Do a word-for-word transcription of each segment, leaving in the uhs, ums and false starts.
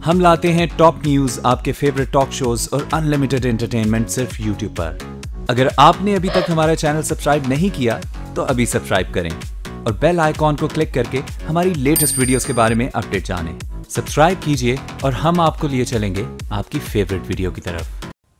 हम लाते हैं टॉप न्यूज, आपके फेवरेट टॉक शोज और अनलिमिटेड एंटरटेनमेंट सिर्फ यूट्यूब पर। अगर आपने अभी तक हमारा चैनल सब्सक्राइब नहीं किया तो अभी सब्सक्राइब करें और बेल आइकॉन को क्लिक करके हमारी लेटेस्ट वीडियोस के बारे में अपडेट जानें। सब्सक्राइब कीजिए और हम आपको लिए चलेंगे आपकी फेवरेट वीडियो की तरफ।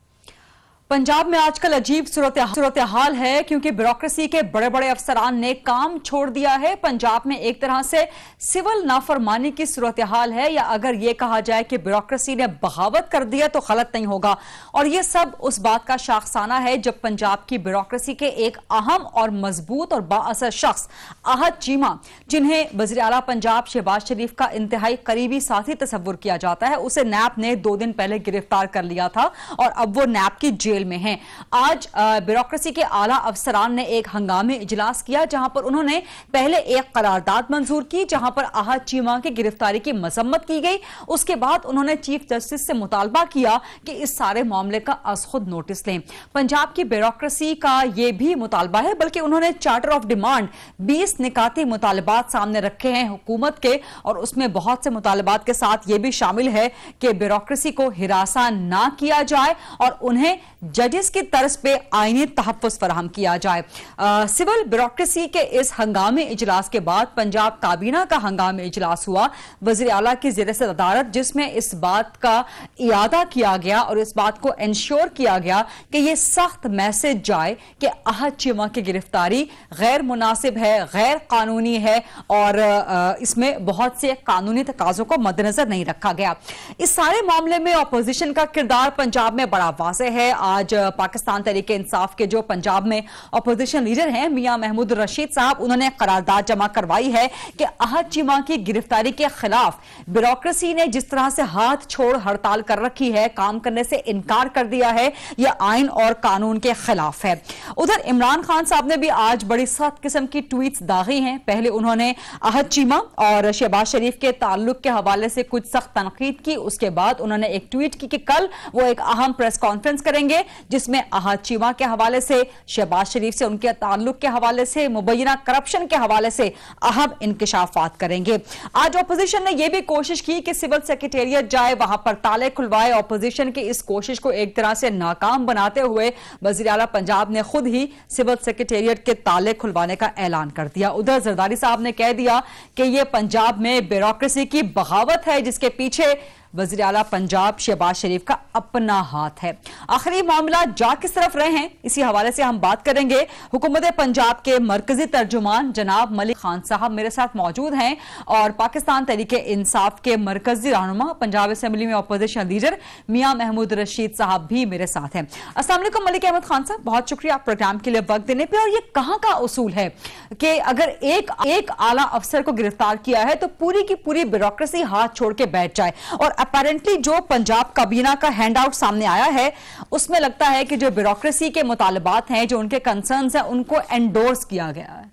पंजाब में आजकल अजीब सूरत हाल है क्योंकि ब्यूरोक्रेसी के बड़े बड़े अफसरान ने काम छोड़ दिया है। पंजाब में एक तरह से सिविल नाफरमानी की सूरत हाल है, या अगर यह कहा जाए कि ब्यूरोक्रेसी ने बगावत कर दिया तो गलत नहीं होगा। और यह सब उस बात का शाखसाना है जब पंजाब की ब्यूरोक्रेसी के एक अहम और मजबूत और बाअसर शख्स आहद चीमा, जिन्हें वज़ीर आला पंजाब शहबाज शरीफ का इंतहाई करीबी साथी तस्वुर किया जाता है, उसे नैब ने दो दिन पहले गिरफ्तार कर लिया था और अब वो नैब की जेल में हैं। आज ब्यूरोक्रेसी के आला अफसरान ने एक हंगामी इजलास किया जहां पर उन्होंने पहले एक करारदाद मंजूर की जहां पर आहद चीमा की गिरफ्तारी की मजम्मत की गई। उसके बाद उन्होंने चीफ जस्टिस से मुतालबा किया कि इस सारे मामले का अज खुद नोटिस लें। पंजाब की ब्यूरोक्रेसी का यह भी मुतालबा है, बल्कि उन्होंने चार्टर ऑफ डिमांड बीस निकाती मुतालबात सामने रखे हैं हुकूमत के, और उसमें बहुत से मुतालबात के साथ यह भी शामिल है कि ब्यूरोक्रेसी को हिरासा ना किया जाए और उन्हें जजेस की तर्ज पे आईनी तहफ़्फ़ुज़ फराहम किया जाए। आ, सिविल ब्यूरोक्रेसी के इस हंगामी इजलास के बाद पंजाब काबीना का हंगामी इजलास हुआ वज़ीर आला की ज़ेर सदारत, जिसमें इस बात का इयादा किया गया और इस बात को इंश्योर किया गया कि यह सख्त मैसेज जाए कि आहद चीमा की गिरफ्तारी गैर मुनासिब है, गैर कानूनी है और आ, इसमें बहुत से कानूनी तकाज़ों को मद्देनजर नहीं रखा गया। इस सारे मामले में अपोजिशन का किरदार पंजाब में बड़ा वाज़ेह है। आज पाकिस्तान तहरीक इंसाफ के जो पंजाब में अपोजिशन लीडर हैं मियां महमूद रशीद साहब, उन्होंने करारदाद जमा करवाई है कि आहद चीमा की गिरफ्तारी के खिलाफ ब्यूरोक्रेसी ने जिस तरह से हाथ छोड़ हड़ताल कर रखी है, काम करने से इनकार कर दिया है, यह आइन और कानून के खिलाफ है। उधर इमरान खान साहब ने भी आज बड़ी सख्त किस्म की ट्वीट्स दागी हैं। पहले उन्होंने आहद चीमा और शहबाज शरीफ के ताल्लुक के हवाले से कुछ सख्त तनकीद की। उसके बाद उन्होंने एक ट्वीट की कि कल वो एक अहम प्रेस कॉन्फ्रेंस करेंगे जिसमें आहद चीमा के हवाले से, शहबाज शरीफ से उनके ताल्लुक के हवाले से, मुबैना करप्शन के हवाले से अहम इंकशाफात करेंगे। आज ऑपोजिशन ने यह भी कोशिश की कि सिविल सेक्रेटेरिएट जाए, वहां पर ताले खुलवाए। ऑपोजिशन की इस कोशिश को एक तरह से नाकाम बनाते हुए वज़ीर आला पंजाब ने खुद ही सिविल सेक्रेटेरिएट के ताले खुलवाने का ऐलान कर दिया। उधर जरदारी साहब ने कह दिया कि यह पंजाब में ब्यूरोक्रेसी की बगावत है जिसके पीछे वज़ीर आला पंजाब शहबाज शरीफ का अपना हाथ है। आखिरी मामला जा किस तरफ रहे हैं, इसी हवाले से हम बात करेंगे। हुकूमत पंजाब के मरकजी तर्जुमान जनाब मलिक खान साहब मेरे साथ मौजूद हैं और पाकिस्तान तहरीक इंसाफ के मरकजी रहनुमा पंजाब असेंबली में अपोजिशन लीडर मियां महमूद रशीद साहब भी मेरे साथ हैं। अस्सलाम वालेकुम मलिक अहमद खान साहब, बहुत शुक्रिया प्रोग्राम के लिए वक्त देने पे। और ये कहां का उसूल है कि अगर एक एक आला अफसर को गिरफ्तार किया है तो पूरी की पूरी ब्यूरोक्रेसी हाथ छोड़ के बैठ जाए? और अपेरेंटली जो पंजाब काबीना का हैंड आउट सामने आया है उसमें लगता है कि जो ब्यूरोक्रेसी के मुतालबात हैं, जो उनके कंसर्न्स हैं, उनको एंडोर्स किया गया है।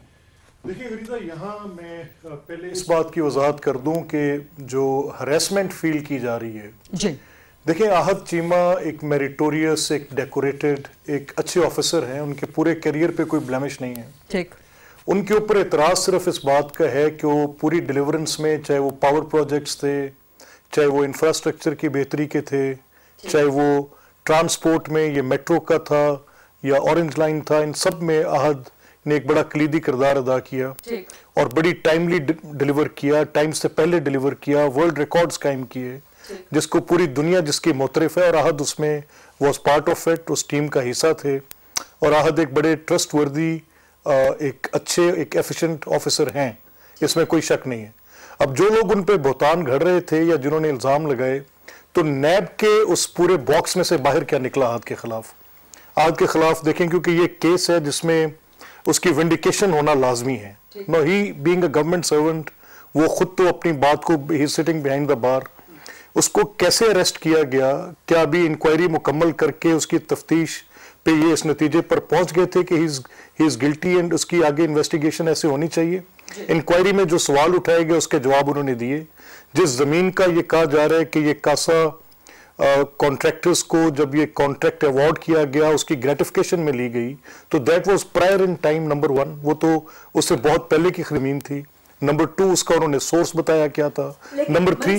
देखिए गरीजा, यहाँ मैं पहले इस बात की वजाहत कर दूं कि जो हरेसमेंट फील की जा रही है जी, देखिए आहद चीमा एक मेरिटोरियस, एक डेकोरेटेड, एक अच्छे ऑफिसर हैं। उनके पूरे करियर पे कोई ब्लेमिश नहीं है। ठीक, उनके ऊपर एतराज सिर्फ इस बात का है कि वो पूरी डिलीवरेंस में, चाहे वो पावर प्रोजेक्ट्स थे, चाहे वो इंफ्रास्ट्रक्चर की बेहतरी के थे, चाहे वो ट्रांसपोर्ट में ये मेट्रो का था या ऑरेंज लाइन था, इन सब में आहद ने एक बड़ा कलीदी किरदार अदा किया और बड़ी टाइमली डिलीवर किया, टाइम से पहले डिलीवर किया, वर्ल्ड रिकॉर्ड्स कायम किए जिसको पूरी दुनिया जिसकी मोतरफ है, और आहद उसमें वॉज पार्ट ऑफ इट, उस टीम का हिस्सा थे। और आहद एक बड़े ट्रस्ट वर्दी, एक अच्छे, एक एफिशिएंट ऑफिसर हैं, इसमें कोई शक नहीं है। अब जो लोग उन पे बहुतान घड़ रहे थे या जिन्होंने इल्जाम लगाए, तो नैब के उस पूरे बॉक्स में से बाहर क्या निकला आहद के खिलाफ? आहद के खिलाफ देखें, क्योंकि ये केस है जिसमें उसकी विंडिकेशन होना लाजमी है। No, he being a government servant, वो खुद तो अपनी बात को, he sitting behind the bar, उसको कैसे अरेस्ट किया गया? क्या अभी इंक्वायरी मुकम्मल करके उसकी तफ्तीश पे ये इस नतीजे पर पहुंच गए थे कि ही इज गिल्टी एंड उसकी आगे इन्वेस्टिगेशन ऐसे होनी चाहिए? इंक्वायरी में जो सवाल उठाए गए उसके जवाब उन्होंने दिए। जिस जमीन का ये कहा जा रहा है कि ये कासा कॉन्ट्रैक्टर्स को जब ये कॉन्ट्रैक्ट अवार्ड किया गया उसकी ग्रेटिफिकेशन में ली गई, तो that was prior in time. Number one, वो तो उससे बहुत पहले की जमीन थी। नंबर टू, उसका उन्होंने सोर्स बताया क्या था। नंबर थ्री,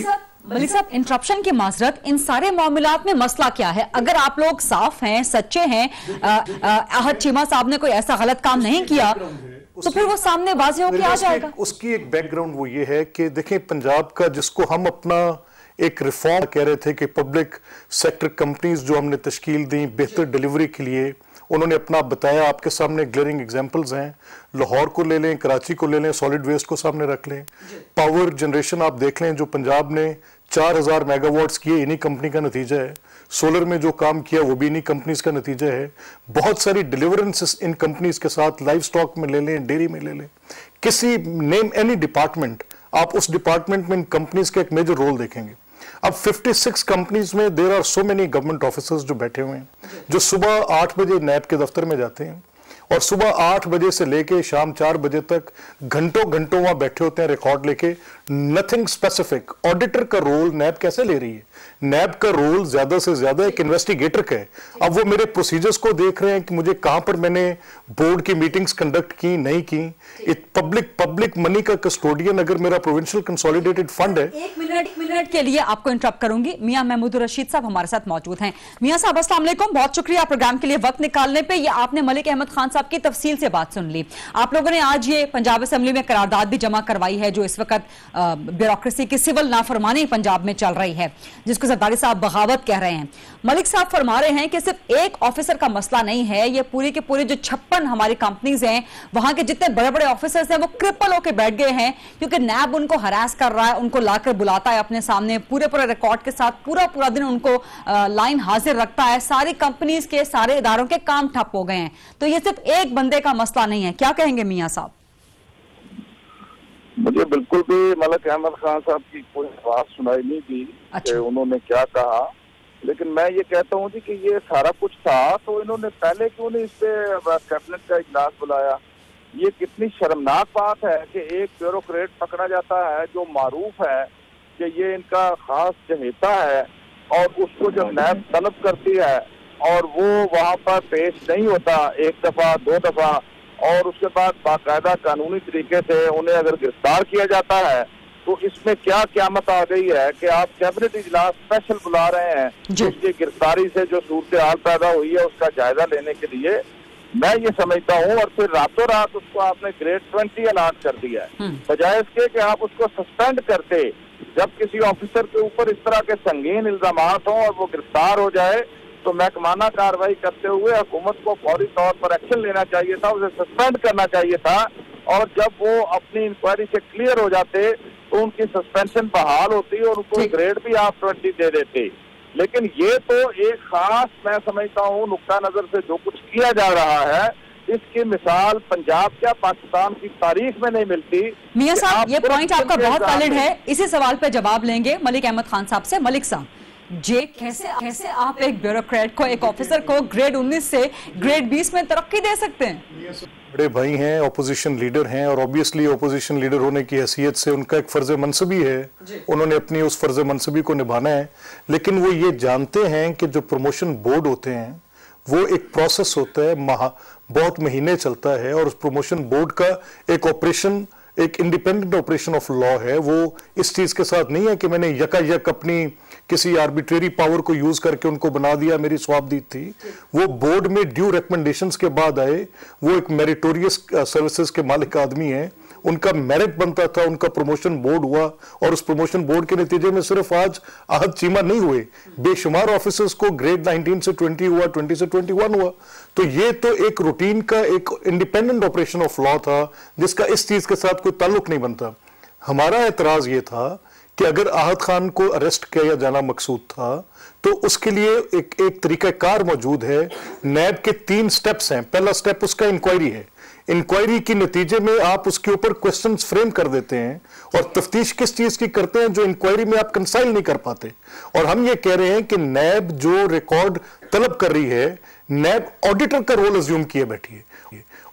मलिक साहब, इंटरप्शन की माजरत, इन सारे मामलात में मसला क्या है? अगर आप लोग साफ हैं, सच्चे हैं, अहद चीमा साहब ने कोई ऐसा गलत काम नहीं किया तो फिर वो सामने वाज़ेह होके आ जाएगा। उसकी एक बैकग्राउंड वो ये है कि देखें, पंजाब का जिसको हम अपना एक रिफॉर्म कह रहे थे कि पब्लिक सेक्टर कंपनीज जो हमने तश्कील दी बेहतर डिलीवरी के लिए, उन्होंने अपना बताया, आपके सामने ग्लेरिंग एग्जांपल्स हैं। लाहौर को ले लें, कराची को ले लें, सॉलिड वेस्ट को सामने रख लें, पावर जनरेशन आप देख लें, जो पंजाब ने चार हजार मेगावाट्स किए, इन्हीं कंपनी का नतीजा है। सोलर में जो काम किया वो भी इन्हीं कंपनीज का नतीजा है। बहुत सारी डिलीवरेंसेस इन कंपनीज के साथ, लाइव स्टॉक में ले लें, डेयरी में ले लें, किसी नेम एनी डिपार्टमेंट, आप उस डिपार्टमेंट में इन कंपनीज का एक मेजर रोल देखेंगे। अब छप्पन कंपनीज में there are so many government officers जो बैठे हुए हैं, जो सुबह आठ बजे नैब के दफ्तर में जाते हैं और सुबह आठ बजे से लेके शाम चार बजे तक घंटों घंटों वहां बैठे होते हैं रिकॉर्ड लेके, नथिंग स्पेसिफिक। ऑडिटर का रोल नैब कैसे ले रही है? नैब का रोल ज्यादा से ज्यादा एक इन्वेस्टिगेटर का है। अब वो मेरे प्रोसीजर्स को देख रहे हैं कि मुझे कहां पर मैंने बोर्ड की मीटिंग्स कंडक्ट की, नहीं की। एक पब्लिक पब्लिक मनी का कस्टोडियन अगर मेरा प्रोविंशियल कंसोलिडेटेड फंड है। एक मिनट एक मिनट के लिए आपको इंटरप्ट करूंगी। मियां महमूदुर रशीद साहब हमारे साथ मौजूद हैं। मियां साहब अस्सलाम वालेकुम, बहुत शुक्रिया प्रोग्राम के लिए वक्त निकालने पे। ये आपने मलिक अहमद खान साहब की तफसील से बात सुन ली। आप लोगों ने आज ये पंजाब असेंबली में करारदाद भी जमा करवाई है, जो इस वक्त ब्यूरोक्रेसी की सिविल नाफरमानी पंजाब में चल रही है, जिसको जरदारी साहब बगावत कह रहे हैं। मलिक साहब फरमा रहे हैं कि सिर्फ एक ऑफिसर का मसला नहीं है, ये पूरी के पूरे जो छप्पन हमारी कंपनीज हैं, वहां के जितने बड़े बड़े ऑफिसर्स हैं वो क्रिपल होकर बैठ गए हैं, क्योंकि नैब उनको हरास कर रहा है, उनको लाकर बुलाता है अपने सामने पूरे पूरे रिकॉर्ड के साथ, पूरा पूरा दिन उनको लाइन हाजिर रखता है। सारी कंपनीज के सारे इदारों के काम ठप हो गए हैं। तो ये सिर्फ एक बंदे का मसला नहीं है। क्या कहेंगे मियां साहब? मुझे बिल्कुल भी मलिक अहमद खान साहब की कोई बात सुनाई नहीं दी। अच्छा। कि उन्होंने क्या कहा, लेकिन मैं ये कहता हूँ जी कि ये सारा कुछ था तो इन्होंने पहले क्यों नहीं इस पे कैबिनेट का इजलास बुलाया? ये कितनी शर्मनाक बात है कि एक ब्यूरोक्रेट पकड़ा जाता है जो मारूफ है कि ये इनका खास चहेता है, और उसको जब नैब तलब करती है और वो वहाँ पर पेश नहीं होता एक दफा दो दफा, और उसके बाद बाकायदा कानूनी तरीके से उन्हें अगर गिरफ्तार किया जाता है, तो इसमें क्या क़यामत आ गई है कि आप कैबिनेट इजलास स्पेशल बुला रहे हैं उसकी गिरफ्तारी से जो सूरत हाल पैदा हुई है उसका जायजा लेने के लिए। मैं ये समझता हूँ, और फिर रातों रात उसको आपने ग्रेड ट्वेंटी अलॉट कर दिया है, बजाय इसके कि आप उसको सस्पेंड करते। जब किसी ऑफिसर के ऊपर इस तरह के संगीन इल्जामात हों और वो गिरफ्तार हो जाए, तो महकमाना कार्रवाई करते हुए हुकूमत को फौरी तौर पर एक्शन लेना चाहिए था, उसे सस्पेंड करना चाहिए था, और जब वो अपनी इंक्वायरी से क्लियर हो जाते तो उनकी सस्पेंशन बहाल होती और उनको ग्रेड भी आप ट्वेंटी दे देते। लेकिन ये तो एक खास, मैं समझता हूँ, नुक्ता नजर से जो कुछ किया जा रहा है, इसकी मिसाल पंजाब क्या पाकिस्तान की तारीख में नहीं मिलती। मियां साहब, ये पॉइंट आपका बहुत वैलिड है, इसी सवाल पे जवाब लेंगे मलिक अहमद खान साहब से। मलिक साहब, जे कैसे कैसे आप एक ब्यूरोक्रेट को, एक ऑफिसर को ग्रेड उन्नीस से ग्रेड बीस में तरक्की दे सकते हैं? बड़े भाई हैं, ऑपोजिशन लीडर हैं, और ऑब्वियसली ऑपोजिशन लीडर होने की हैसियत से उनका एक फर्ज मनसबी है, उन्होंने अपनी उस फर्ज मनसबी को निभाना है। लेकिन वो ये जानते हैं कि जो प्रमोशन बोर्ड होते हैं वो एक प्रोसेस होता है, महा बहुत महीने चलता है, और उस प्रमोशन बोर्ड का एक ऑपरेशन, एक इंडिपेंडेंट ऑपरेशन ऑफ लॉ है। वो इस चीज के साथ नहीं है कि मैंने यकायक अपनी किसी आर्बिट्रेरी पावर को यूज करके उनको बना दिया, मेरी स्वाबदीद थी। वो बोर्ड में ड्यू रिकमेंडेशंस के बाद आए, वो एक मेरिटोरियस सर्विसेज के मालिक आदमी हैं, उनका मेरिट बनता था, उनका प्रमोशन बोर्ड हुआ, और उस प्रमोशन बोर्ड के नतीजे में सिर्फ आज अहद चीमा नहीं हुए, बेशुमार ऑफिसर्स को ग्रेड नाइनटीन से ट्वेंटी हुआ, ट्वेंटी से ट्वेंटी वन हुआ। तो ये तो एक रूटीन का एक इंडिपेंडेंट ऑपरेशन ऑफ लॉ था, जिसका इस चीज के साथ कोई ताल्लुक नहीं बनता। हमारा एतराज ये था कि अगर अहद खान को अरेस्ट किया जाना मकसूद था, तो उसके लिए एक एक तरीकाकार मौजूद है। नैब के तीन स्टेप्स हैं। पहला स्टेप उसका इंक्वायरी है। इंक्वायरी के नतीजे में आप उसके ऊपर क्वेश्चंस फ्रेम कर देते हैं, और तफ्तीश किस चीज की करते हैं जो इंक्वायरी में आप कंसाइल नहीं कर पाते। और हम ये कह रहे हैं कि नैब जो रिकॉर्ड तलब कर रही है, नैब ऑडिटर का रोल अज्यूम किए बैठी है,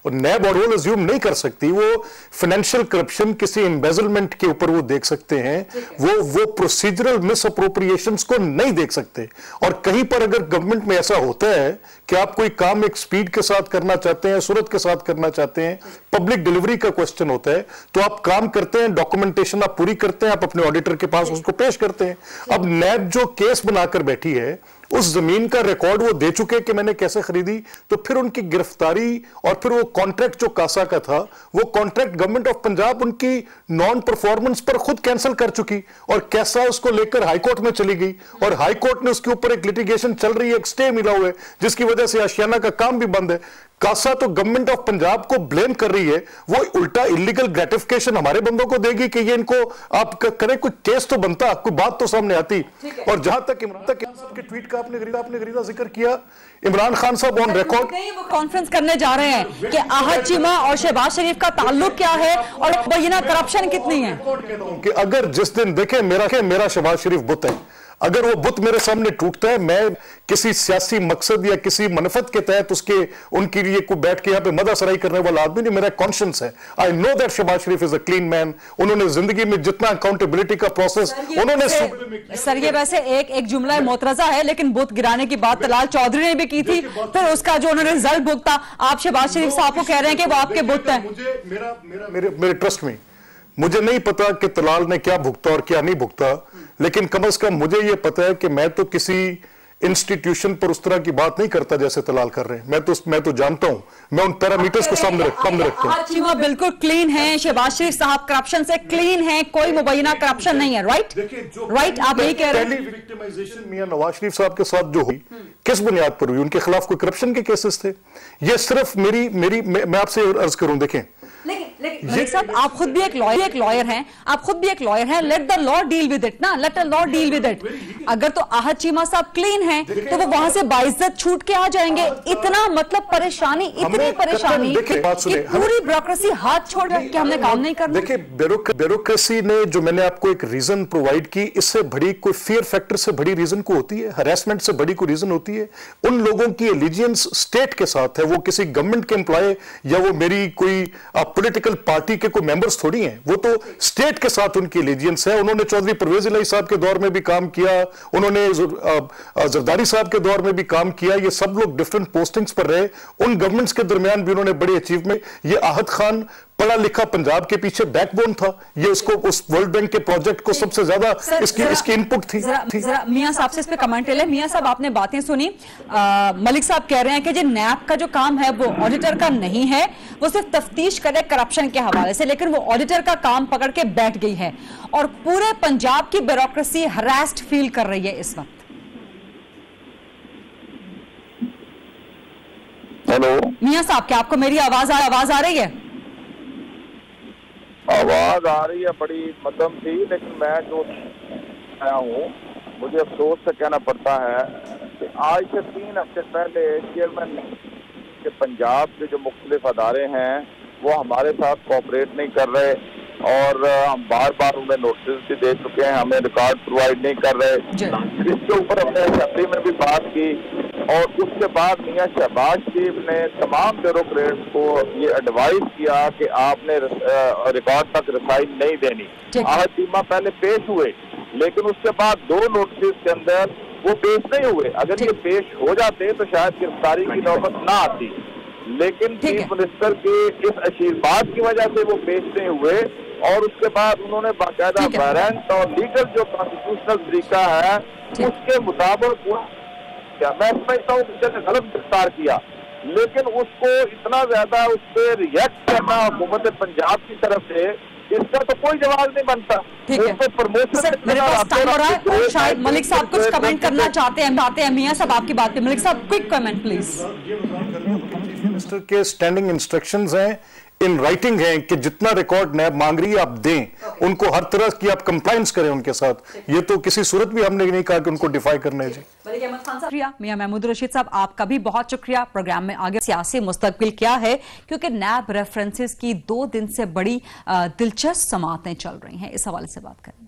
और नैब और रोल अज्यूम नहीं कर सकती, वो फाइनेंशियल करप्शन किसी एम्बेजलमेंट के ऊपर वो देख सकते हैं, वो वो प्रोसीजरल मिस अप्रोप्रिएशंस को नहीं देख सकते। और कहीं पर अगर गवर्नमेंट में ऐसा होता है कि आप कोई काम एक स्पीड के साथ करना चाहते हैं, सूरत के साथ करना चाहते हैं, पब्लिक डिलीवरी का क्वेश्चन होता है, तो आप काम करते हैं, डॉक्यूमेंटेशन आप पूरी करते हैं, आप अपने ऑडिटर के पास उसको पेश करते हैं। अब नैब जो केस बनाकर बैठी है, उस जमीन का रिकॉर्ड वो दे चुके कि मैंने कैसे खरीदी, तो फिर उनकी गिरफ्तारी और फिर वो कॉन्ट्रैक्ट जो कासा का था, वो कॉन्ट्रैक्ट गवर्नमेंट ऑफ पंजाब उनकी नॉन परफॉर्मेंस पर खुद कैंसिल कर चुकी और कैसा उसको लेकर हाईकोर्ट में चली गई और हाईकोर्ट ने उसके ऊपर एक लिटिगेशन चल रही है, एक स्टे मिला हुआ है, जिसकी वजह से आशियाना का काम भी बंद है। कासा तो गवर्नमेंट ऑफ पंजाब को ब्लेम कर रही है, वो उल्टा इलीगल ग्रेटिफिकेशन हमारे बंदों को देगी कि ये इनको आप करें, कोई केस तो बनता, कोई बात तो सामने आती। और जहां तक इमरान तक साहब के ट्वीट का आपने गरीदा आपने गरीदा जिक्र किया, इमरान खान साहब ऑन रिकॉर्ड कॉन्फ्रेंस करने जा रहे हैं कि आहत चीमा और शहबाज शरीफ का ताल्लुक क्या है और मुबैना करप्शन कितनी है। कि अगर जिस दिन देखें मेरा मेरा शहबाज शरीफ बुत है, अगर वो बुत मेरे सामने टूटता है, मैं किसी सियासी मकसद या किसी मनफत के तहत उसके उनके लिए को बैठ के यहाँ पे मदासराई करने वाला आदमी नहीं, मेरा कॉन्शियंस है। I know that Shahbaz Sharif is a clean man. उन्होंने जिंदगी में जितना अकाउंटेबिलिटी का प्रोसेस उन्होंने सर, ये वैसे एक एक जुमला मोतरजा है, लेकिन बुत गिराने की बात तलाल चौधरी ने भी की थी, फिर उसका जो उन्होंने रिजल्ट भुगता, आप शहबाज शरीफ साहब को कह रहे हैं कि वो आपके बुत है। मुझे मेरा मेरा मेरे मेरे ट्रस्ट में मुझे नहीं पता कि तलाल ने क्या भुगता और क्या नहीं भुगता, लेकिन कम से कम मुझे यह पता है कि मैं तो किसी इंस्टीट्यूशन पर उस तरह की बात नहीं करता जैसे तलाल कर रहे हैं। मैं तो मैं तो जानता हूं, मैं उन पैरामीटर्स को सामने रखता हूं। बिल्कुल क्लीन है, शहबाज शरीफ साहब करप्शन से क्लीन है, कोई मुबैना करप्शन नहीं है। राइट राइट आप यही कह रहे हैं। विक्टिमाइजेशन मियां नवाज शरीफ साहब के साथ जो हुई, किस बुनियाद पर हुई? उनके खिलाफ कोई करप्शन के केसेस थे? ये सिर्फ मेरी मेरी मैं आपसे अर्ज करूं, देखें लेकिन लेकिन मलिक साहब, आप खुद भी एक लॉयर एक लॉयर हैं आप खुद भी एक लॉयर हैं let the law deal with it ना, let the law deal with it. अगर तो आहत चीमा साहब क्लीन हैं तो वो वहां से बाइज्जत छूट के आ जाएंगे। इतना मतलब परेशानी, इतनी परेशानी कि पूरी ब्यूरोक्रेसी हाथ छोड़ रही कि हमने काम नहीं करना। देखिए, ब्यूरोक्रेसी ने जो मैंने आपको एक रीजन प्रोवाइड की, इससे बड़ी कोई फियर फैक्टर से बड़ी रीजन को होती है, हरासमेंट से बड़ी कोई रीजन होती है। उन लोगों की एलिजियंस स्टेट के साथ है, वो किसी गवर्नमेंट के एम्प्लॉय या वो मेरी कोई पॉलिटिकल पार्टी के कोई मेंबर्स थोड़ी हैं, वो तो स्टेट के साथ उनकी एलिजियंस है। उन्होंने चौधरी परवेज इलाही साहब के दौर में भी काम किया, उन्होंने जरदारी साहब के दौर में भी काम किया, ये सब लोग डिफरेंट पोस्टिंग्स पर रहे। उन गवर्नमेंट्स के दरमियान भी उन्होंने बड़ी अचीवमेंट, ये आहत खान पढ़ा लिखा पंजाब के पीछे बैकबोन था, ये उसको उस वर्ल्ड बैंक के प्रोजेक्ट को सबसे ज्यादा इसकी इसकी इनपुट थी। मियां साहब से इस पे कमेंट ले। मियां साहब, आपने बातें सुनी, मलिक साहब कह रहे हैं कि जो नैब का जो काम है वो ऑडिटर का नहीं है, वो सिर्फ तफ्तीश करे करप्शन के हवाले से, लेकिन वो ऑडिटर का काम पकड़ के बैठ गई है और पूरे पंजाब की ब्यूरोक्रेसी हरास्ड फील कर रही है इस वक्त। हेलो मियां साहब, क्या आपको मेरी आवाज आवाज आ रही है? आवाज आ रही है, बड़ी मध्यम थी, लेकिन मैं जो आया हूँ मुझे अफसोस से कहना पड़ता है कि आज से तीन हफ्ते पहले चेयरमैन के पंजाब के जो मुख्तलिफ अदारे हैं वो हमारे साथ कोऑपरेट नहीं कर रहे और हम बार बार उन्हें नोटिस भी दे चुके हैं, हमें रिकॉर्ड प्रोवाइड नहीं कर रहे। इसके ऊपर हमने असेंबली में भी बात की और उसके बाद मियां शहबाज शरीफ ने तमाम ब्यूरोक्रेट्स को ये एडवाइस किया कि आपने रिकॉर्ड तक रसाई नहीं देनी। आहत चीमा पहले पेश हुए, लेकिन उसके बाद दो नोटिस के अंदर वो पेश नहीं हुए। अगर ये पेश हो जाते तो शायद गिरफ्तारी की नौबत ना आती, लेकिन चीफ मिनिस्टर के इस आशीर्वाद की वजह से वो पेश नहीं हुए और उसके बाद उन्होंने बाकायदा वारंट और लीगल जो कॉन्स्टिट्यूशनल तरीका है उसके मुताबिक मैं समझता हूँ कि गलत गिरफ्तार किया, लेकिन उसको इतना ज्यादा उस पर रिएक्ट करना हुकूमत पंजाब की तरफ से, इसका तो कोई जवाब नहीं बनता। ठीक है, सर, मेरे पास टाइम हो रहा है और शायद मलिक साहब कुछ कमेंट करना चाहते हैं बातें हैं मियां साहब आपकी बात पे। मलिक साहब, quick comment please. Chief minister के स्टैंडिंग इंस्ट्रक्शंस हैं, इन राइटिंग है कि जितना रिकॉर्ड नैब मांग रही है आप दें, उनको हर तरह की आप कंप्लायंस करें उनके साथ। ये तो किसी सूरत भी हमने नहीं कहा कि उनको डिफाई करना है। जी शुक्रिया मियां महमूद रशीद साहब, आपका भी बहुत शुक्रिया। प्रोग्राम में आगे सियासी मुस्तकबिल क्या है, क्योंकि नैब रेफरेंसेस की दो दिन से बड़ी दिलचस्प समाअतें चल रही हैं, इस हवाले से बात करेंगे।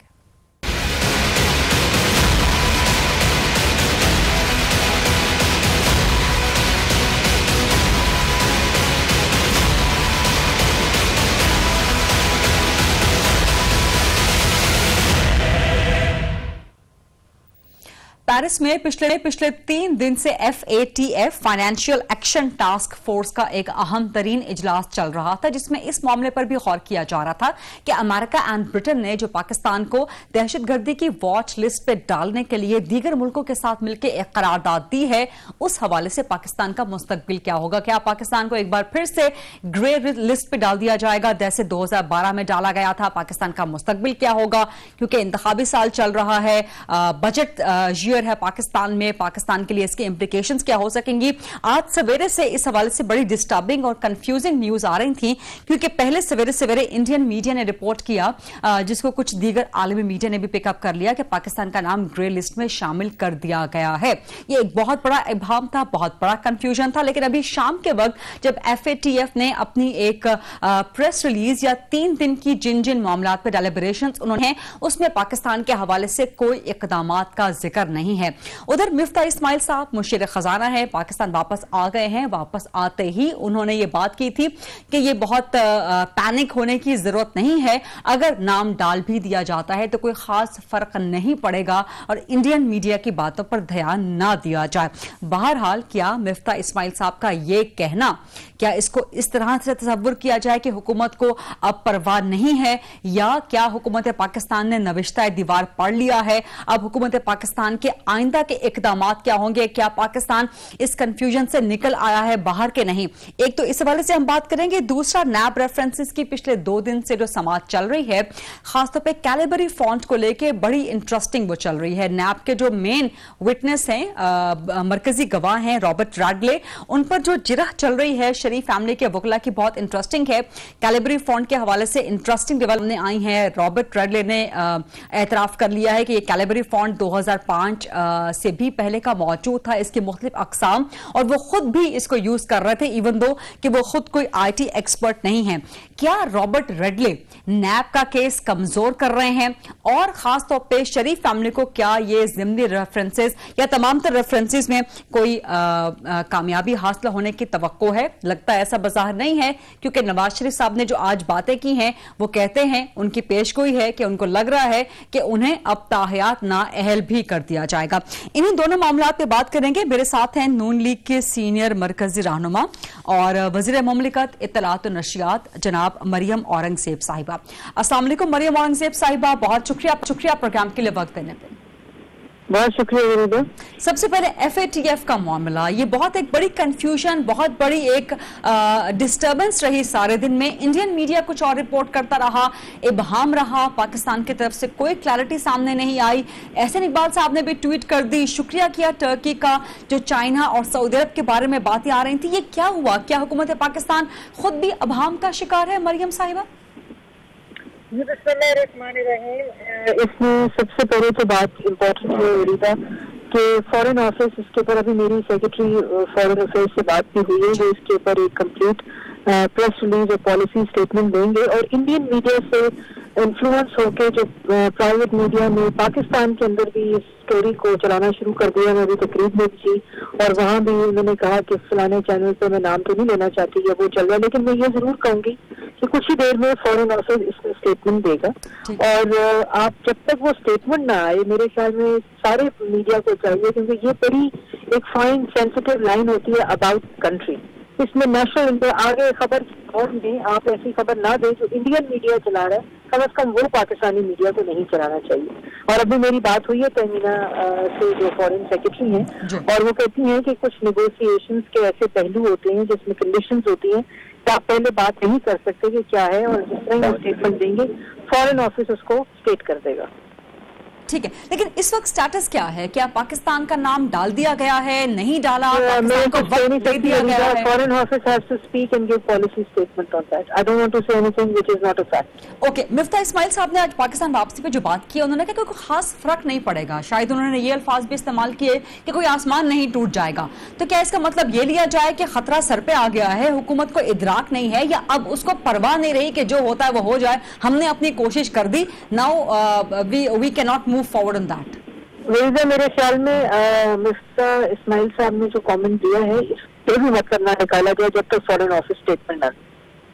पेरिस में पिछले पिछले तीन दिन से F A T F financial action task force का एक अहम तरीन इजलास चल रहा था, जिसमें इस मामले पर भी गौर किया जा रहा था कि अमेरिका एंड ब्रिटेन ने जो पाकिस्तान को दहशतगर्दी की वॉच लिस्ट पे डालने के लिए दीगर मुल्कों के साथ मिलकर एक करारदाद दी है, उस हवाले से पाकिस्तान का मुस्तकबिल क्या होगा। क्या पाकिस्तान को एक बार फिर से ग्रे लिस्ट पे डाल दिया जाएगा जैसे दो हजार बारह में डाला गया था। पाकिस्तान का मुस्तकबिल क्या होगा, क्योंकि इंतखाबी साल चल रहा है, बजट है पाकिस्तान में, पाकिस्तान के लिए इसके इंप्लीकेशंस क्या हो सकेंगी। आज सवेरे से इस हवाले से बड़ी डिस्टर्बिंग और कंफ्यूजिंग न्यूज आ रही थी, क्योंकि पहले सवेरे सवेरे इंडियन मीडिया ने रिपोर्ट किया, जिसको कुछ दीगर आलमी मीडिया ने भी पिकअप कर लिया, कि पाकिस्तान का नाम ग्रे लिस्ट में शामिल कर दिया गया है। यह एक बहुत बड़ा इब्हाम था, बहुत बड़ा कंफ्यूजन था। लेकिन अभी शाम के वक्त जब एफ ए टी एफ ने अपनी एक प्रेस रिलीज या तीन दिन की जिन जिन मामलों पर डेलिब्रेशंस उन्होंने, उसमें पाकिस्तान के हवाले से कोई इकदाम का जिक्र नहीं है। उधर मिफ्ता इस्माइल साहब मुशीर खजाना है, पाकिस्तान वापस आ गए हैं। वापस आते ही उन्होंने ये बात की थी कि ये बहुत पैनिक होने की जरूरत नहीं है, अगर नाम डाल भी दिया जाता है तो कोई खास फर्क नहीं पड़ेगा और इंडियन मीडिया की बातों पर ध्यान ना दिया जाए। बहरहाल क्या मिफ्ता इस्माइल साहब का ये कहना, क्या इसको इस तरह से तस्वुर किया जाए कि हुकूमत को अब परवाह नहीं है, या क्या हुकूमत पाकिस्तान ने नविश्ता दीवार पढ़ लिया है, अब हुकूमत पाकिस्तान के आइंदा के इकदाम क्या होंगे, क्या पाकिस्तान इस कंफ्यूजन से निकल आया है बाहर के नहीं। एक तो इस हवाले से हम बात करेंगे। दूसरा, नैब रेफरेंसेस की पिछले दो दिन से जो समाज चल रही है, खासतौर पे कैलिबरी फॉन्ट को लेके बड़ी इंटरेस्टिंग वो चल रही है। नैब के जो मेन विटनेस हैं, मरकजी गवाह हैं रॉबर्ट रैडले, उन पर जो जिरह चल रही है शरीफ फैमिली के वकला की बहुत इंटरेस्टिंग है। कैलिबरी फॉन्ट के हवाले से इंटरेस्टिंग डेवलपमेंट आई है। रॉबर्ट रैडले ने एतराफ कर लिया है कि ये कैलिबरी फॉन्ट दो हजार पांच से भी पहले का मौजूद था, इसके मुख्तलिफ अकसाम, और वो खुद भी इसको यूज कर रहे थे, इवन दो कि वो खुद कोई आईटी एक्सपर्ट नहीं है। क्या रॉबर्ट रेडले नैब का केस कमजोर कर रहे हैं, और खास तौर पे शरीफ फैमिली को क्या ये ज़िमनी रेफरेंसेस या तमाम तर रेफरेंसेस में कोई आ, आ, कामयाबी हासिल होने की तवक्को है? लगता है ऐसा बाजार नहीं है, क्योंकि नवाज शरीफ साहब ने जो आज बातें की हैं वो कहते हैं, उनकी पेशगोई है कि उनको लग रहा है कि उन्हें अब ताहयात नाअहल भी कर दिया जाएगा। इन्हीं दोनों मामलों पे बात करेंगे। मेरे साथ हैं नून लीग के सीनियर मरकजी रहनुमा और वजीर मुमलिकत इत्तलात और नशियात जनाब मरियम औरंगजेब साहिबा। अस्सलाम वालेकुम मरियम औरंगजेब साहिबा, बहुत शुक्रिया शुक्रिया प्रोग्राम के लिए वक्त देने पे। बहुत शुक्रिया। सबसे पहले एफ ए टी एफ का मामला, ये बहुत एक बड़ी कंफ्यूजन, बहुत बड़ी एक डिस्टर्बेंस रही सारे दिन में। इंडियन मीडिया कुछ और रिपोर्ट करता रहा, इबहाम रहा, पाकिस्तान की तरफ से कोई क्लैरिटी सामने नहीं आई। एहसन इकबाल साहब ने भी ट्वीट कर दी, शुक्रिया किया टर्की का, जो चाइना और सऊदी अरब के बारे में बातें आ रही थी। ये क्या हुआ? क्या हुकूमत पाकिस्तान खुद भी इबहाम का शिकार है? मरियम साहिबा, इसमें सबसे पहले तो बात इम्पोर्टेंट ये हो रही था कि फॉरेन ऑफिस, इसके ऊपर अभी मेरी सेक्रेटरी फॉरेन अफेयर्स से बात भी हुई है, वो इसके ऊपर एक कंप्लीट प्रेस रिलीज और पॉलिसी स्टेटमेंट देंगे। और इंडियन मीडिया से इन्फ्लुएंस होकर जो प्राइवेट मीडिया में पाकिस्तान के अंदर भी इस स्टोरी को चलाना शुरू कर दिया। मैं अभी तकरीब में थी और वहाँ भी उन्होंने कहा कि फलाने चैनल पे मैं नाम तो नहीं लेना चाहती या वो चल रहा है, लेकिन मैं ये जरूर कहूंगी कि कुछ ही देर में फॉरेन ऑफिस इसमें स्टेटमेंट देगा। और आप जब तक वो स्टेटमेंट ना आए, मेरे ख्याल में सारे मीडिया को चाहिए, क्योंकि ये बड़ी एक फाइन सेंसिटिव लाइन होती है अबाउट कंट्री। इसमें नेशनल आगे खबर और में आप ऐसी खबर ना दें जो इंडियन मीडिया चला रहा है, कम अज कम वो पाकिस्तानी मीडिया को नहीं चलाना चाहिए। और अभी मेरी बात हुई है तमीना से, जो फॉरेन सेक्रेटरी हैं, और वो कहती हैं कि कुछ नेगोशिएशंस के ऐसे पहलू होते हैं जिसमें कंडीशंस होती हैं कि आप पहले बात नहीं कर सकते कि क्या है, और जिस तरह वो स्टेटमेंट देंगे फॉरेन ऑफिस उसको स्टेट कर देगा। ठीक है, लेकिन इस वक्त स्टेटस क्या है? क्या पाकिस्तान का नाम डाल दिया गया है, नहीं डाला? मैं कुछ कह नहीं सकती। Foreign office has to speak and give policy statement on that. I don't want to say anything which is not a fact. Okay, Miftah Ismail साहब ने आज पाकिस्तान वापसी पे जो बात की, उन्होंने कहा कोई खास फर्क नहीं पड़ेगा। शायद उन्होंने ये अल्फाज भी इस्तेमाल किए कि कोई आसमान नहीं टूट जाएगा। तो क्या इसका मतलब ये लिया जाए कि खतरा सर पे आ गया है, हुकूमत को इदराक नहीं है, या अब उसको परवाह नहीं रही कि जो होता है वो हो जाए, हमने अपनी कोशिश कर दी, now we we can not move forward on that? वैसे मेरे ख्याल में मिफ्ता इस्माइल साहब ने जो कमेंट दिया है, इस पे भी मत करना निकाला जाए जब तक फॉरेन ऑफिस स्टेटमेंट ना।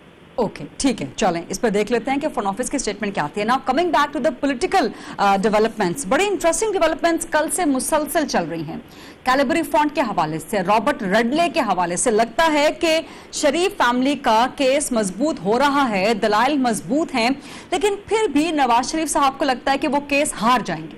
ओके ठीक है, चलें इस पर देख लेते हैं कि फॉरेन ऑफिस की स्टेटमेंट क्या आती है। Now coming back to the political developments, बड़ी इंटरेस्टिंग डेवलपमेंट्स कल से मुसलसल चल रही हैं। कैलिबरी फंड के हवाले से, रॉबर्ट रेडले के हवाले से लगता है कि शरीफ फैमिली का केस मजबूत हो रहा है, दलाइल मजबूत हैं, लेकिन फिर भी नवाज शरीफ साहब को लगता है कि वो केस हार जाएंगे।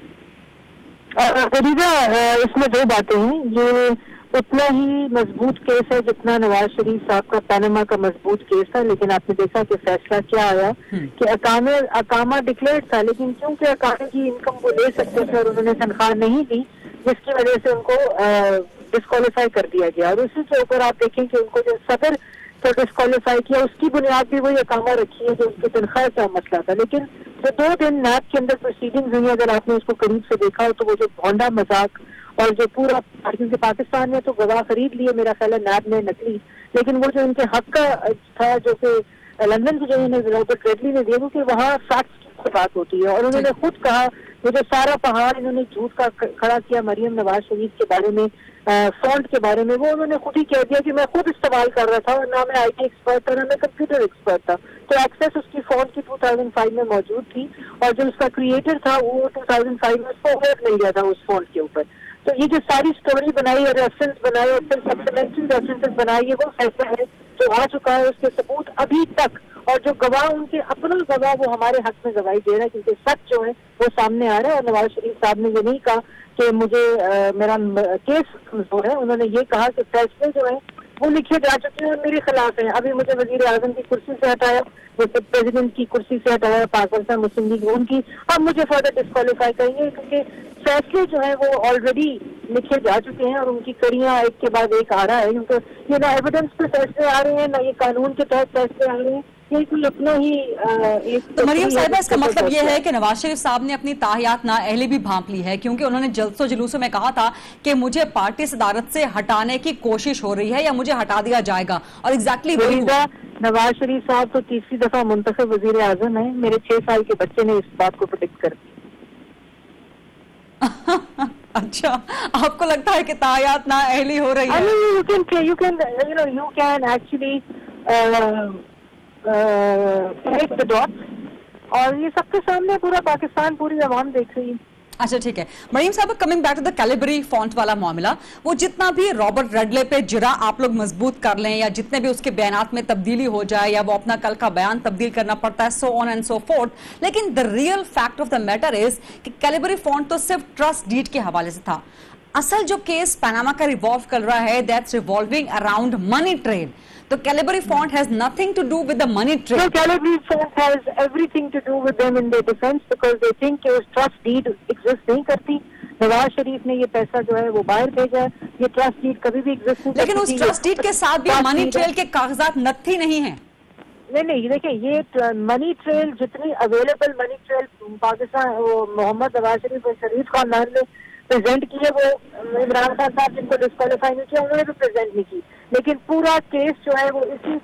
इसमें दो बातें हैं, ये उतना ही मजबूत केस है जितना नवाज शरीफ साहब का पनामा का मजबूत केस था, लेकिन आपने देखा कि फैसला क्या आया कि अकामे अकामा डिक्लेयर था, लेकिन क्योंकि अकामे की इनकम वो ले सकते थे और उन्होंने तनख्वाह नहीं दी, जिसकी वजह से उनको डिस्क्वालीफाई कर दिया गया। और उसी के ऊपर आप देखें कि उनको जो सदर को डिस्क्वालीफाई किया, उसकी बुनियाद भी वही अकामा रखी है जो उसकी तनख्वाह का मसला था। लेकिन जो दो दिन नैब के अंदर प्रोसीडिंग्स हुई, अगर आपने उसको करीब से देखा हो तो वो जो भोंडा मजाक और जो पूरा, क्योंकि पाकिस्तान में तो गवाह खरीद लिए मेरा ख्याल है नैब ने नकली, लेकिन वो जो इनके हक का था जो कि लंदन की जो इन्होंने रॉबर्ट रेडली ने दिया, कि वहाँ फैक्ट्स की बात होती है। और उन्होंने खुद कहा वो जो सारा पहाड़ इन्होंने झूठ का खड़ा किया मरियम नवाज शरीफ के बारे में, फॉन्ट के बारे में, वो उन्होंने खुद ही कह दिया कि मैं खुद इस्तेमाल कर रहा था और ना मैं आईटी एक्सपर्ट था ना मैं कंप्यूटर एक्सपर्ट था। तो एक्सेस उसकी फॉन्ट की दो हज़ार पाँच में मौजूद थी और जो उसका क्रिएटर था वो दो हज़ार पाँच में उसको अवार्ड मिल गया था उस फॉन्ट के ऊपर। तो ये जो सारी स्टोरी बनाई और रेफरेंस बनाई और फिर सप्लीमेंट्री रेफरेंसेस बनाई, वो फैसला है जो आ चुका है, उसके सबूत अभी तक, और जो गवाह उनके अपना गवाह वो हमारे हक में गवाही दे रहा है, क्योंकि सच जो है वो सामने आ रहा है। और नवाज शरीफ साहब ने ये नहीं कहा कि मुझे आ, मेरा केस कमजोर है, उन्होंने ये कहा कि फैसले जो है वो लिखे जा चुके हैं और मेरे खिलाफ है। अभी मुझे वजीर आजम की कुर्सी से हटाया, मुझे प्रेसिडेंट की कुर्सी से हटाया पाकिस्तान मुस्लिम लीग उनकी, अब मुझे फर्दर डिस्क्वालीफाई करेंगे, क्योंकि फैसले जो है वो ऑलरेडी लिखे जा चुके हैं और उनकी कड़ियां एक के बाद एक आ रहा है। क्योंकि ये ना एविडेंस पे फैसले आ रहे हैं, ना ये कानून के तहत फैसले आ रहे हैं, ये कोई अपना ही एक तो मरियम साहिबा, इसका मतलब ये है कि नवाज शरीफ साहब ने अपनी ताहियात ना अहली भी भांप ली है, क्योंकि उन्होंने जलसों जुलूसों में कहा था कि मुझे पार्टी सदारत से हटाने की कोशिश हो रही है या मुझे हटा दिया जाएगा, और एग्जैक्टली वही हुआ। नवाज शरीफ साहब तो तीसरी दफा मुंतखब वजीर आजम है, मेरे छह साल के बच्चे ने इस बात को प्रेडिक्ट कर दिया। अच्छा, आपको लगता है कि तायात ना अहली हो रही है? You can you can you know you can actually connect the dots, और ये सबके सामने पूरा पाकिस्तान, पूरी आवाम देख रही है। अच्छा ठीक है मरीम साहब, coming back to the Calibri font वाला मामला, वो जितना भी रॉबर्ट रेडले पे जरा आप लोग मजबूत कर लें या जितने भी उसके बयानात में तब्दीली हो जाए या वो अपना कल का बयान तब्दील करना पड़ता है, so on and so forth, लेकिन the real fact of the matter is कि कैलिबरी फॉन्ट तो सिर्फ ट्रस्ट डीड के हवाले से था। असल जो केस पनामा का रिवॉल्व कर रहा है, that's revolving around money trade. तो Calibri font has nothing to do with the money trade. No, Calibri font has everything to do with them in their defence, because they think कि उस trust deed exist नहीं करती। नवाज शरीफ ने ये पैसा जो है वो बाहर भेजा है, ये ट्रस्ट डीड कभी भी एग्जिस्ट नहीं करती। लेकिन उस ट्रस्ट डीड के साथ भी मनी ट्रेल के कागजात नथी नहीं है। नहीं नहीं, देखिए ये मनी ट्रेल जितनी available money trail Pakistan Mohammad Nawaz Sharif और शरीफ खानदान ने प्रेजेंट किए, वो इमरान खान साहब जिनको डिस्क्वालीफाई नहीं किया उन्होंने भी प्रेजेंट नहीं की, लेकिन पूरा केस जो है वो इसी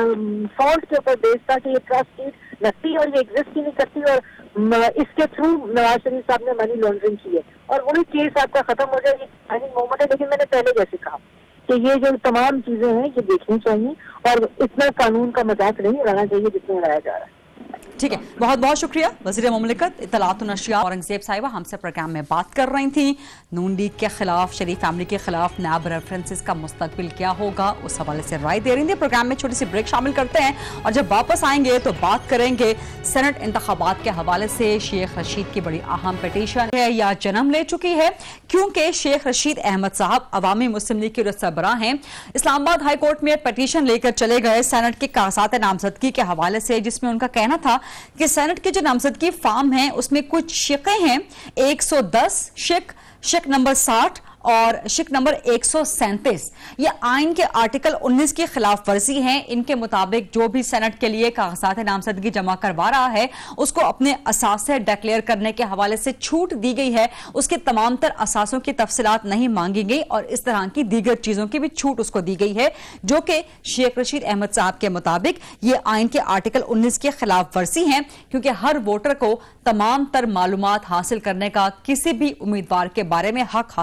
फॉल्ट के ऊपर बेस्ड था कि ये ट्रस्ट डीड लगती और ये एग्जिस्ट ही नहीं करती, और इसके थ्रू नवाज शरीफ साहब ने मनी लॉन्ड्रिंग की है, और वही केस आपका खत्म हो जाएगी मोमेंट है। लेकिन मैंने पहले जैसे कहा कि ये जो तमाम चीजें हैं ये देखनी चाहिए और इतना कानून का मजाक नहीं उड़ाना चाहिए जितना उड़ाया जा रहा है। ठीक है, बहुत बहुत शुक्रिया वज़ीर मुमलिकत इत्तलात और नशरियात औरंगज़ेब साहिबा हमसे प्रोग्राम में बात कर रही थी। नून लीग के खिलाफ, शरीफ फैमिली के खिलाफ नैब रेफरेंसेस का मुस्तकबिल क्या होगा उस हवाले से राय दे रही थी। प्रोग्राम में छोटी सी ब्रेक शामिल करते हैं और जब वापस आएंगे तो बात करेंगे सेनेट इंतखाबात के हवाले से। शेख रशीद की बड़ी अहम पिटीशन है या जन्म ले चुकी है, क्योंकि शेख रशीद अहमद साहब अवामी मुस्लिम लीग के सरबराह हैं। इस्लामाबाद हाई कोर्ट में पिटीशन लेकर चले गए सेनेट के कागजात नामजदगी के हवाले से, जिसमें उनका कहना था कि सेनेट के जो नामजदगी फॉर्म है उसमें कुछ शिक़े हैं, एक सौ दस शिक, शिक नंबर साठ और शिक नंबर एक सौ सैंतीस, ये आइन के आर्टिकल उन्नीस की खिलाफ वर्जी है। इनके मुताबिक जो भी सेनेट के लिए कागजात नामजदगी जमा करवा रहा है उसको अपने असासे डिक्लेयर करने के हवाले से छूट दी गई है, उसके तमाम तर असासों की तफसीलात नहीं मांगी गई और इस तरह की दीगर चीजों की भी छूट उसको दी गई है, जो कि शेख रशीद अहमद साहब के मुताबिक ये आइन के आर्टिकल उन्नीस की खिलाफ वर्जी है, क्योंकि हर वोटर को तमाम तर मालूमात हासिल करने का किसी भी उम्मीदवार के बारे में हक हासिल है।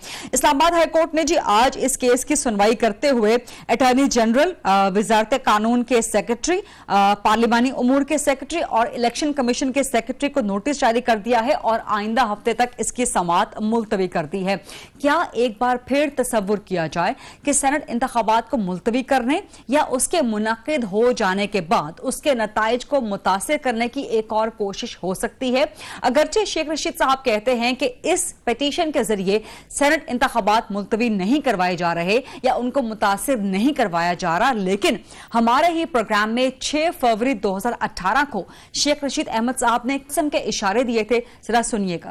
इस्लामाबाद हाईकोर्ट ने जी आज इस केस की सुनवाई करते हुए अटॉर्नी जनरल, वजारत कानून के सेक्रेटरी, पार्लिमानी उमूर के सेक्रेटरी और इलेक्शन कमीशन के सेक्रेटरी को नोटिस जारी कर दिया है और आइंदा हफ्ते तक इसकी समाअत मुलतवी कर दी है। क्या एक बार फिर तसव्वुर किया जाए कि सेनेट इंतखाबात को मुलतवी करने या उसके मुनक्किद हो जाने के बाद उसके नताइज को मुतासिर करने की एक और कोशिश हो सकती है? अगरचे शेख रशीद साहब कहते हैं कि इस पिटीशन के जरिए सेनेट इंतखाबात मुलतवी नहीं करवाए जा रहे या उनको मुतासिर नहीं करवाया जा रहा, लेकिन हमारे ही प्रोग्राम में छह फरवरी दो हजार अठारह को शेख रशीद अहमद साहब ने किस्म के इशारे दिए थे। जरा सुनिएगा।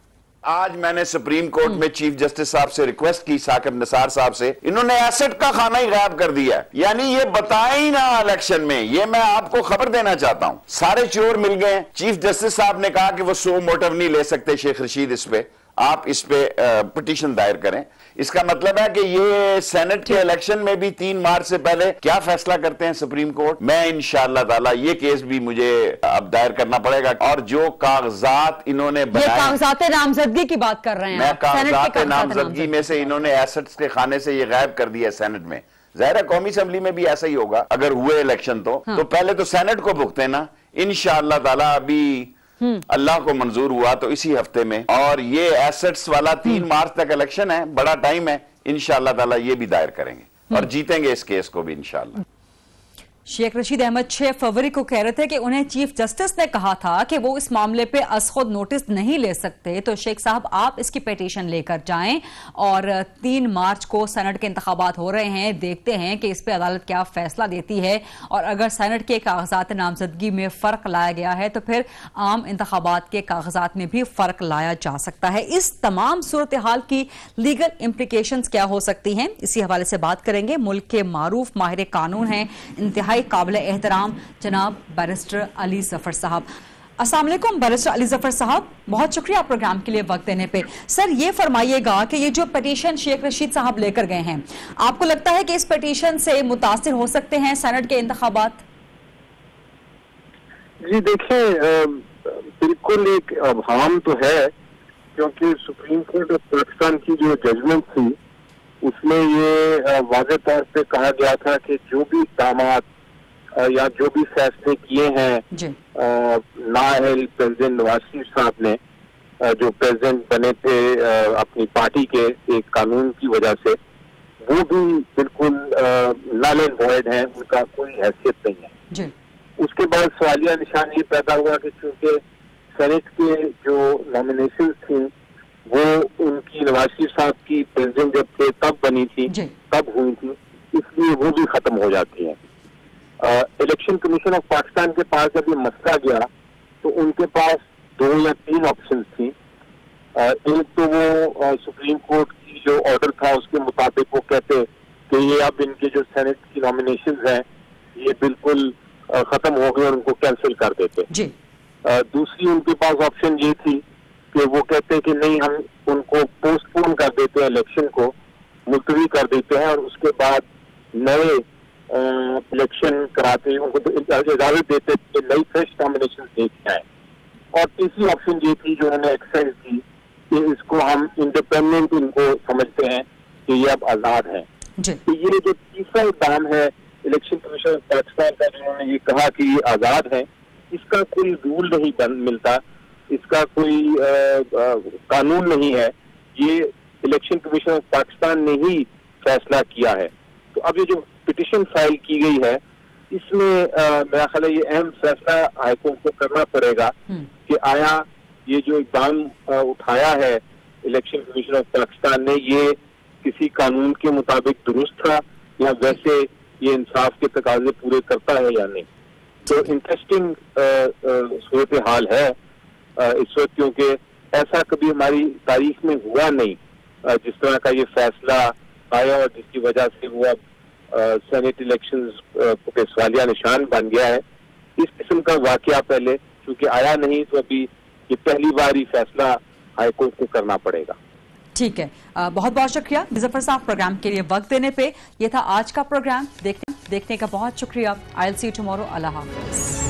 आज मैंने सुप्रीम कोर्ट में चीफ जस्टिस साहब से रिक्वेस्ट की, साकिब निसार साहब से, इन्होंने एसेट का खाना ही गायब कर दिया, यानी ये बताए ही ना इलेक्शन में। ये मैं आपको खबर देना चाहता हूं, सारे चोर मिल गए। चीफ जस्टिस साहब ने कहा कि वो सो मोटिव नहीं ले सकते शेख रशीद, इस पे आप इस पे पिटीशन दायर करें। इसका मतलब है कि ये सेनेट के इलेक्शन में भी तीन मार्च से पहले क्या फैसला करते हैं सुप्रीम कोर्ट। मैं इंशाअल्लाह ताला ये केस भी मुझे अब दायर करना पड़ेगा। और जो कागजात इन्होंने बनाए, कागजात नामजदगी की बात कर रहे हैं, मैं कागजात नामजदगी में से इन्होंने एसेट्स के खाने से ये गायब कर दिया सेनेट में। ज़ाहिर कौमी असेंबली में भी ऐसा ही होगा अगर हुए इलेक्शन तो हाँ। तो पहले तो सेनेट को भुगते ना, इंशाअल्लाह ताला। अभी अल्लाह को मंजूर हुआ तो इसी हफ्ते में, और ये एसेट्स वाला तीन मार्च तक इलेक्शन है, बड़ा टाइम है। इंशाअल्लाह ताला ये भी दायर करेंगे और जीतेंगे इस केस को भी इंशाअल्लाह। शेख रशीद अहमद छह फरवरी को कह रहे थे कि उन्हें चीफ जस्टिस ने कहा था कि वो इस मामले पे असखुद नोटिस नहीं ले सकते, तो शेख साहब आप इसकी पिटीशन लेकर जाएं और तीन मार्च को सेनेट के इंतखाबात हो रहे हैं, देखते हैं कि इस पे अदालत क्या फैसला देती है। और अगर सेनेट के कागजात नामजदगी में फर्क लाया गया है तो फिर आम इंतखाबात के कागजात में भी फर्क लाया जा सकता है। इस तमाम सूरत हाल की लीगल इम्प्लीकेशंस क्या हो सकती हैं, इसी हवाले से बात करेंगे। मुल्क के मारूफ माहिर कानून हैं, इंतहाई काबिले एहतराम जनाब बैरिस्टर अली जफर साहब। अस्सलाम वालेकुम बैरिस्टर अली जफर साहब, बहुत शुक्रिया प्रोग्राम के लिए वक्त देने पे। सर ये फरमाइएगा कि ये जो पिटीशन शेख रशीद साहब लेकर गए हैं, आपको लगता है कि इस पिटीशन से मुतासिर हो सकते हैं सेनेट के इंतखाबात? जी देखिए, बिल्कुल एक अभाम तो है, क्योंकि सुप्रीम कोर्ट ऑफ पाकिस्तान की जो जजमेंट थी उसमें ये वाज़ेह तौर पे कहा गया था कि जो भी इक़दामात या जो भी फैसले किए हैं नाअहल प्रेसिडेंट नवाज शरीफ साहब ने, जो प्रेसिडेंट बने थे अपनी पार्टी के एक कानून की वजह से, वो भी बिल्कुल नल एंड वॉइड हैं, उनका कोई हैसियत नहीं है जी। उसके बाद सवालिया निशान ये पैदा हुआ कि चूंकि सेनेट के जो नॉमिनेशन थी वो उनकी नवाज शरीफ साहब की प्रेसिडेंट जब थे तब बनी थी, तब हुई थी, इसलिए वो भी खत्म हो जाती है। इलेक्शन कमीशन ऑफ पाकिस्तान के पास जब ये मसला गया तो उनके पास दो या तीन ऑप्शन थी। एक तो वो सुप्रीम कोर्ट की जो ऑर्डर था उसके मुताबिक वो कहते कि ये अब इनके जो सेनेट की नॉमिनेशन हैं ये बिल्कुल खत्म हो गए और उनको कैंसिल कर देते जी। दूसरी उनके पास ऑप्शन ये थी कि वो कहते कि नहीं, हम उनको पोस्टपोन कर देते हैं, इलेक्शन को मुलतवी कर देते हैं और उसके बाद नए इलेक्शन कराते हैं, उनको तो इजाजत देते कि नई फ्रेश नॉमिनेशन देके आए। और तीसरी ऑप्शन ये थी जो उन्होंने एक्सरसाइज की कि इसको हम इंडिपेंडेंट इनको समझते हैं कि ये अब आजाद है। तो ये जो तीसरा इक़दाम है इलेक्शन कमीशन ऑफ पाकिस्तान का, जिन्होंने ये कहा कि ये आजाद है, इसका कोई रूल नहीं बन मिलता, इसका कोई आ, आ, कानून नहीं है, ये इलेक्शन कमीशन ऑफ पाकिस्तान ने ही फैसला किया है। तो अब ये जो पिटीशन फाइल की गई है इसमें मेरा ख्याल है ये अहम फैसला हाईकोर्ट को करना पड़ेगा कि आया ये जो इक़दाम उठाया है इलेक्शन कमीशन ऑफ पाकिस्तान ने, ये किसी कानून के मुताबिक दुरुस्त था या वैसे ये इंसाफ के तकाजे पूरे करता है या नहीं। तो इंटरेस्टिंग सूरत हाल है इस वक्त, क्योंकि ऐसा कभी हमारी तारीख में हुआ नहीं जिस तरह का ये फैसला आया और जिसकी वजह से वो अब सेनेट इलेक्शंस के सवालिया निशान बन गया है। इस किस्म का वाकया पहले चूंकि आया नहीं, तो अभी ये पहली बार ही फैसला हाईकोर्ट को करना पड़ेगा। ठीक है, बहुत बहुत शुक्रिया जफर साहब प्रोग्राम के लिए वक्त देने पे। ये था आज का प्रोग्राम, देखने देखने का बहुत शुक्रिया। I will see you tomorrow. अल्लाह हाफिज।